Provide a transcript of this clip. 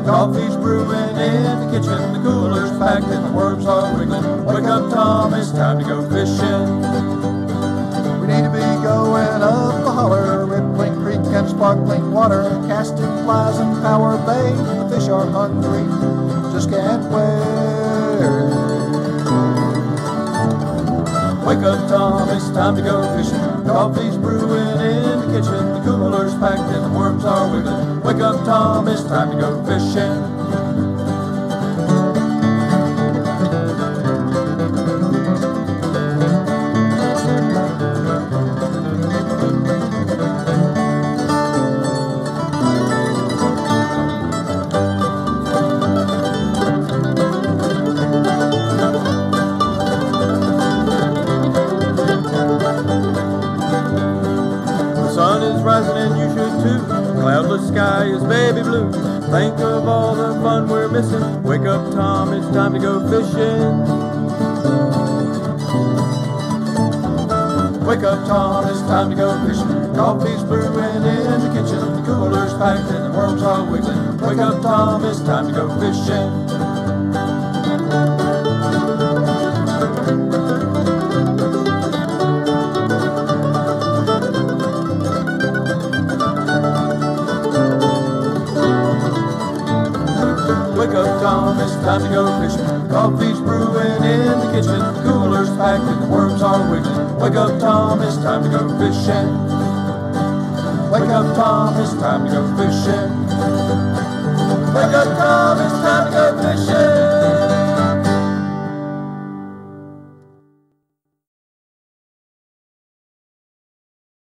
Coffee's brewing in the kitchen, the cooler's packed and the worms are wiggling. Wake up, Tom, it's time to go fishing. We need to be going up the holler, rippling creek and sparkling water, casting flies in Power Bay. The fish are hungry, just can't wait. Wake up, Tom, it's time to go fishing. Coffee's brewing in the kitchen, the cooler's packed and the worms are wiggling. Wake up, Tom, it's time to go fishing. Rising and you should too. Cloudless sky is baby blue. Think of all the fun we're missing. Wake up, Tom, it's time to go fishing. Wake up, Tom, it's time to go fishing. Coffee's brewing in the kitchen, the cooler's packed and the worms are wiggling. Wake up, Tom, it's time to go fishing. Wake up, Tom, it's time to go fishing. Coffee's brewing in the kitchen, the cooler's packed and the worms are wiggling. Wake up, Tom, it's time to go fishing. Wake up, Tom, it's time to go fishing. Wake up, Tom.